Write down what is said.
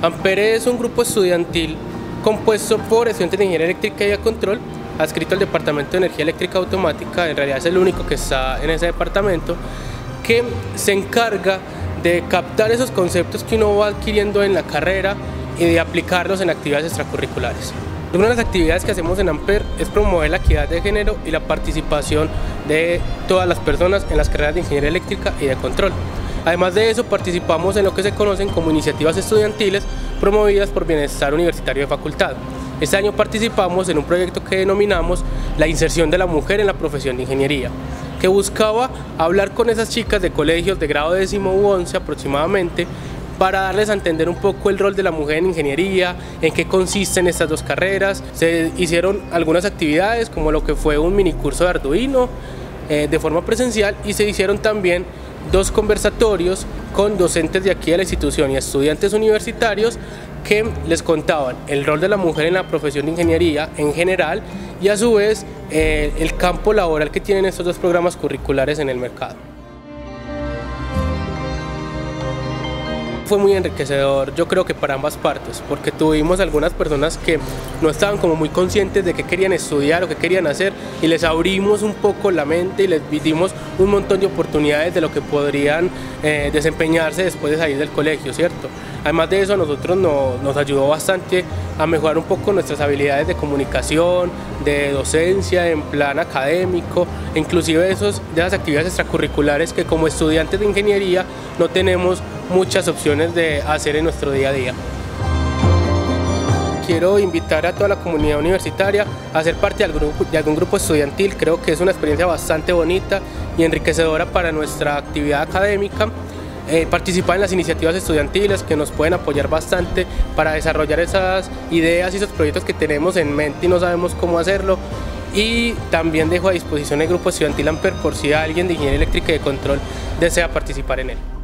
Ampere es un grupo estudiantil compuesto por estudiantes de Ingeniería Eléctrica y de Control, adscrito al Departamento de Energía Eléctrica Automática. En realidad es el único que está en ese departamento, que se encarga de captar esos conceptos que uno va adquiriendo en la carrera y de aplicarlos en actividades extracurriculares. Una de las actividades que hacemos en Ampere es promover la equidad de género y la participación de todas las personas en las carreras de Ingeniería Eléctrica y de Control. Además de eso, participamos en lo que se conocen como iniciativas estudiantiles promovidas por Bienestar Universitario de Facultad. Este año participamos en un proyecto que denominamos la inserción de la mujer en la profesión de ingeniería, que buscaba hablar con esas chicas de colegios de grado 10º u 11 aproximadamente, para darles a entender un poco el rol de la mujer en ingeniería, en qué consisten estas dos carreras. Se hicieron algunas actividades como lo que fue un mini curso de Arduino de forma presencial, y se hicieron también dos conversatorios con docentes de aquí de la institución y estudiantes universitarios que les contaban el rol de la mujer en la profesión de ingeniería en general y a su vez el campo laboral que tienen estos dos programas curriculares en el mercado. Fue muy enriquecedor, yo creo que para ambas partes, porque tuvimos algunas personas que no estaban como muy conscientes de qué querían estudiar o qué querían hacer, y les abrimos un poco la mente y les dimos un montón de oportunidades de lo que podrían desempeñarse después de salir del colegio, ¿cierto? Además de eso, a nosotros nos ayudó bastante a mejorar un poco nuestras habilidades de comunicación, de docencia, en plan académico, e inclusive de esas actividades extracurriculares que como estudiantes de ingeniería no tenemos muchas opciones de hacer en nuestro día a día. Quiero invitar a toda la comunidad universitaria a ser parte de algún grupo estudiantil. Creo que es una experiencia bastante bonita y enriquecedora para nuestra actividad académica. Participar en las iniciativas estudiantiles que nos pueden apoyar bastante para desarrollar esas ideas y esos proyectos que tenemos en mente y no sabemos cómo hacerlo. Y también dejo a disposición el grupo estudiantil Ampere por si alguien de Ingeniería Eléctrica y de Control desea participar en él.